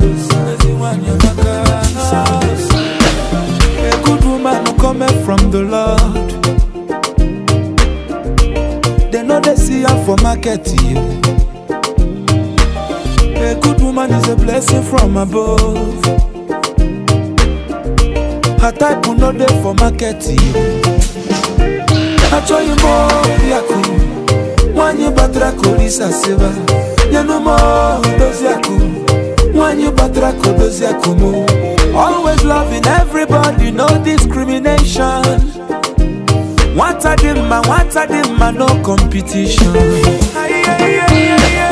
A good woman coming from the Lord. They know they see her for market. A good woman is a blessing from above. Her type will not there for market. I tell you more, Yaku. When you batrako, Lisa Silva. You know more, those Yaku. When you batrako, those Yakumo. Always loving everybody, no discrimination. What a dimma, no competition.